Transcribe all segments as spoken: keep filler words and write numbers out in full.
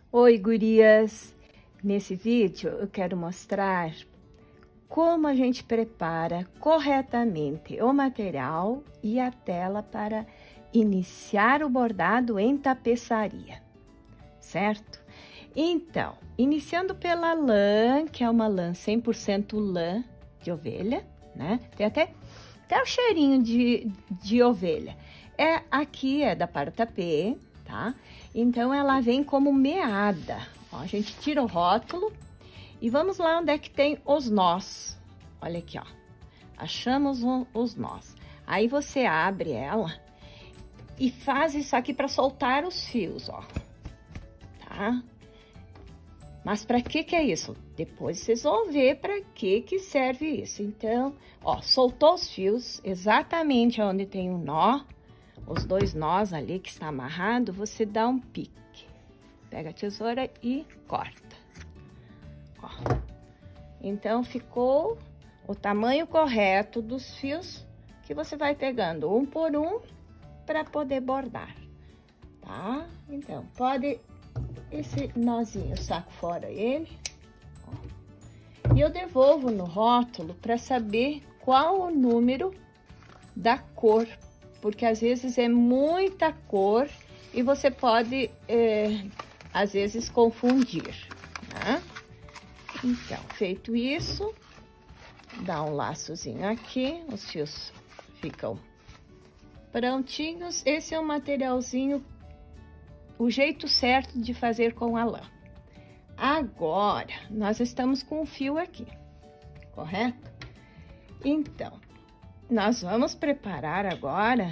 Oi, gurias! Nesse vídeo eu quero mostrar como a gente prepara corretamente o material e a tela para iniciar o bordado em tapeçaria, certo? Então, iniciando pela lã, que é uma lã cem por cento lã de ovelha, né? Tem até, até o cheirinho de, de ovelha. É, aqui é da Paratapê, tá? Então, ela vem como meada. Ó, a gente tira o rótulo e vamos lá onde é que tem os nós. Olha aqui, ó. Achamos um, os nós. Aí, você abre ela e faz isso aqui para soltar os fios, ó. Tá? Mas para que que é isso? Depois vocês vão ver para que que serve isso. Então, ó, soltou os fios exatamente onde tem um nó. Os dois nós ali que está amarrado, você dá um pique. Pega a tesoura e corta. Ó. Então, ficou o tamanho correto dos fios que você vai pegando um por um para poder bordar, tá? Então, pode esse nozinho, saco fora ele. Ó. E eu devolvo no rótulo para saber qual o número da cor, porque às vezes é muita cor e você pode, é, às vezes, confundir, né? Então, feito isso, dá um laçozinho aqui, os fios ficam prontinhos. Esse é um materialzinho, o jeito certo de fazer com a lã. Agora, nós estamos com o fio aqui, correto? Então, nós vamos preparar agora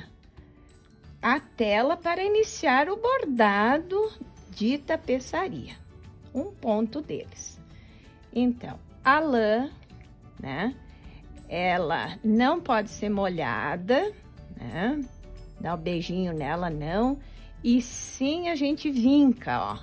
a tela para iniciar o bordado de tapeçaria, um ponto deles. Então, a lã, né, ela não pode ser molhada, né, dá um beijinho nela, não, e sim a gente vinca, ó,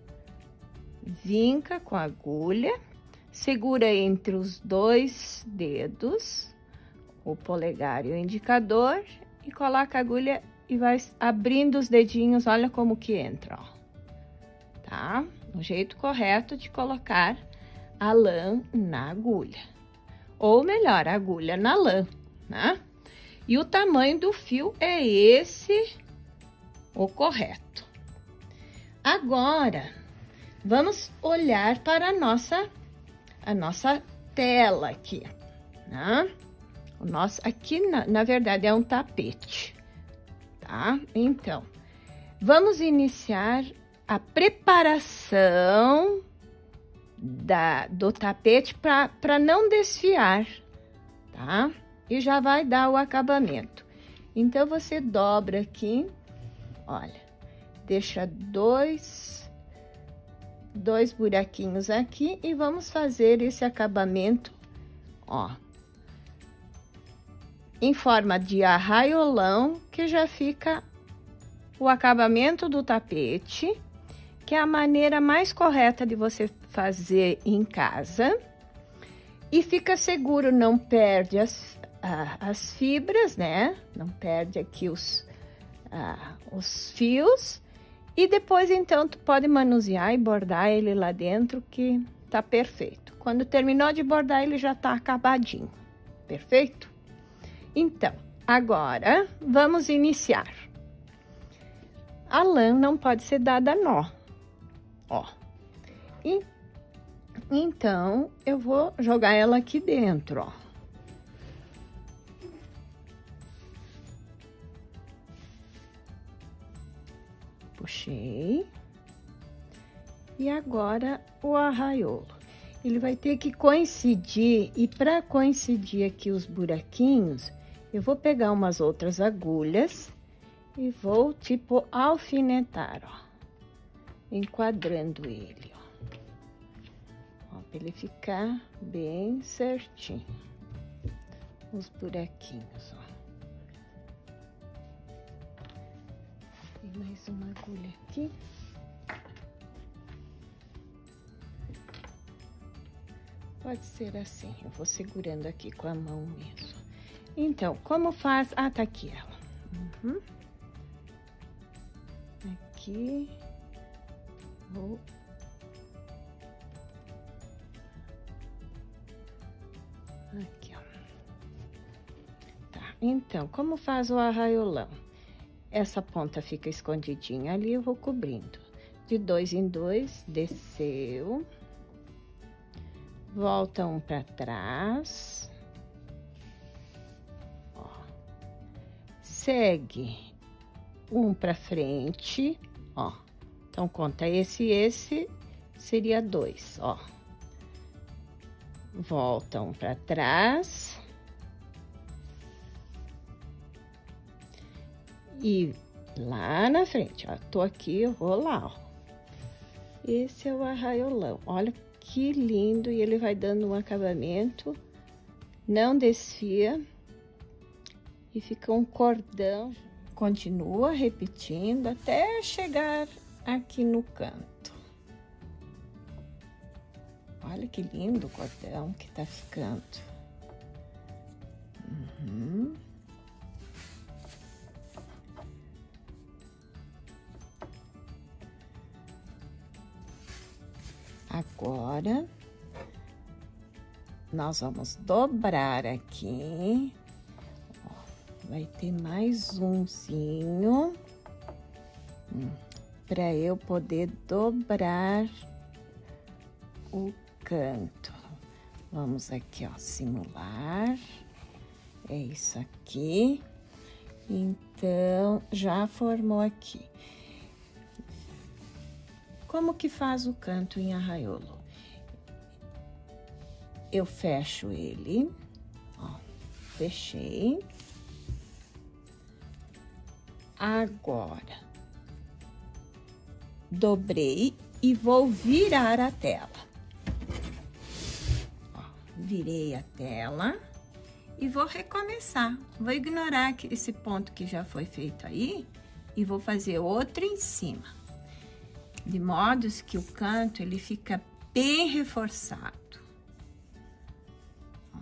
vinca com a agulha, segura entre os dois dedos, o polegar e o indicador, e coloca a agulha e vai abrindo os dedinhos, olha como que entra, ó. Tá? O jeito correto de colocar a lã na agulha. Ou melhor, a agulha na lã, né? E o tamanho do fio é esse, o correto. Agora, vamos olhar para a nossa, a nossa tela aqui, né? O nosso, aqui, na, na verdade, é um tapete, tá? Então, vamos iniciar a preparação da, do tapete para não desfiar, tá? E já vai dar o acabamento. Então, você dobra aqui, olha, deixa dois, dois buraquinhos aqui e vamos fazer esse acabamento, ó, em forma de arraiolão, que já fica o acabamento do tapete, que é a maneira mais correta de você fazer em casa. E fica seguro, não perde as, ah, as fibras, né? Não perde aqui os, ah, os fios. E depois, então, tu pode manusear e bordar ele lá dentro, que tá perfeito. Quando terminou de bordar, ele já tá acabadinho. Perfeito? Então, agora, vamos iniciar. A lã não pode ser dada nó, ó. E, então, eu vou jogar ela aqui dentro, ó. Puxei. E agora, o arraiolo. Ele vai ter que coincidir, e para coincidir aqui os buraquinhos, eu vou pegar umas outras agulhas e vou, tipo, alfinetar, ó. Enquadrando ele, ó. Ó, pra ele ficar bem certinho. Os buraquinhos, ó. Tem mais uma agulha aqui. Pode ser assim, eu vou segurando aqui com a mão mesmo. Então, como faz? Ah, tá aqui ela. Uhum. Aqui. Vou... Aqui, ó. Tá, então, como faz o arraiolão? Essa ponta fica escondidinha ali, eu vou cobrindo. De dois em dois, desceu. Volta um pra trás. Ó. Segue um pra frente, ó. Então, conta esse e esse, seria dois, ó. Volta um pra trás. E lá na frente, ó, tô aqui, eu vou lá, ó. Esse é o arraiolão, olha que lindo, e ele vai dando um acabamento, não desfia, e fica um cordão. Continua repetindo até chegar aqui no canto. Olha que lindo o cordão que tá ficando. Uhum. Agora, nós vamos dobrar aqui. Ó, vai ter mais umzinho. Hum, para eu poder dobrar o canto. Vamos aqui, ó, simular. É isso aqui. Então, já formou aqui. Como que faz o canto em arraiolo? Eu fecho ele, ó, fechei. Agora, dobrei e vou virar a tela. Ó, virei a tela e vou recomeçar. Vou ignorar esse ponto que já foi feito aí e vou fazer outro em cima. De modo que o canto, ele fica bem reforçado. Ó.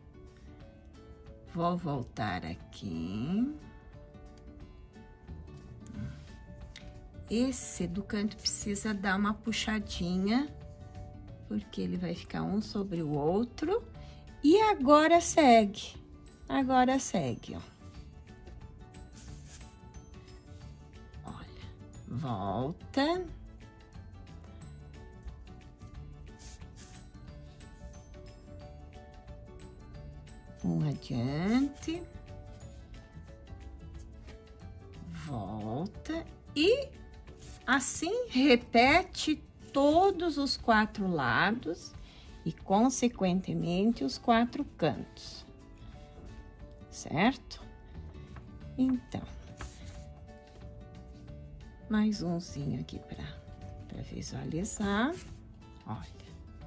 Vou voltar aqui. Esse do canto precisa dar uma puxadinha, porque ele vai ficar um sobre o outro. E agora segue. Agora segue, ó. Olha, volta. Um adiante, volta e assim repete todos os quatro lados e, consequentemente, os quatro cantos, certo? Então, mais umzinho aqui para visualizar, olha.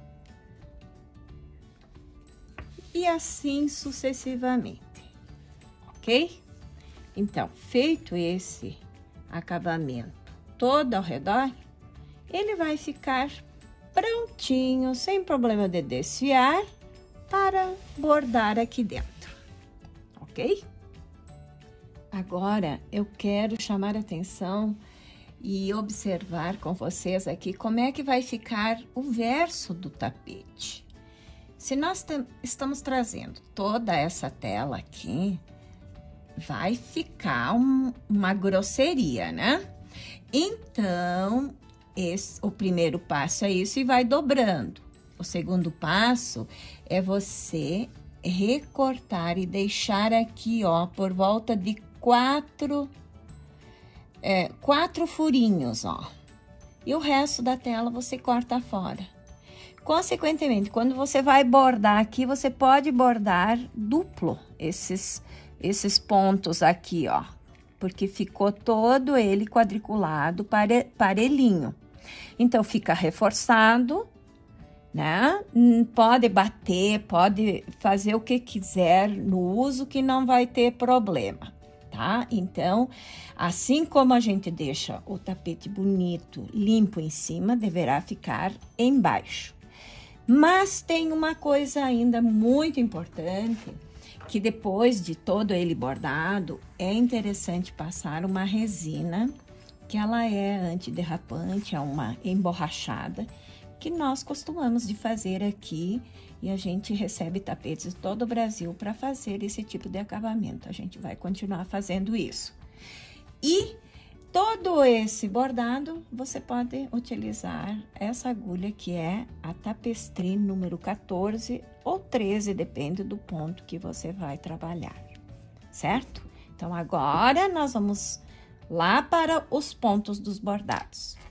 E assim sucessivamente, ok? Então, feito esse acabamento todo ao redor, ele vai ficar prontinho, sem problema de desfiar, para bordar aqui dentro, ok? Agora, eu quero chamar a atenção e observar com vocês aqui como é que vai ficar o verso do tapete. Se nós estamos trazendo toda essa tela aqui, vai ficar um, uma grosseria, né? Então, esse, o primeiro passo é isso e vai dobrando. O segundo passo é você recortar e deixar aqui, ó, por volta de quatro, é, quatro furinhos, ó. E o resto da tela você corta fora. Consequentemente, quando você vai bordar aqui, você pode bordar duplo esses, esses pontos aqui, ó. Porque ficou todo ele quadriculado, pare, parelhinho. Então, fica reforçado, né? Pode bater, pode fazer o que quiser no uso que não vai ter problema, tá? Então, assim como a gente deixa o tapete bonito, limpo em cima, deverá ficar embaixo. Mas tem uma coisa ainda muito importante, que depois de todo ele bordado, é interessante passar uma resina que ela é antiderrapante, é uma emborrachada, que nós costumamos de fazer aqui, e a gente recebe tapetes de todo o Brasil para fazer esse tipo de acabamento. A gente vai continuar fazendo isso. E todo esse bordado, você pode utilizar essa agulha que é a Tapestri número quatorze ou treze, depende do ponto que você vai trabalhar, certo? Então, agora nós vamos lá para os pontos dos bordados.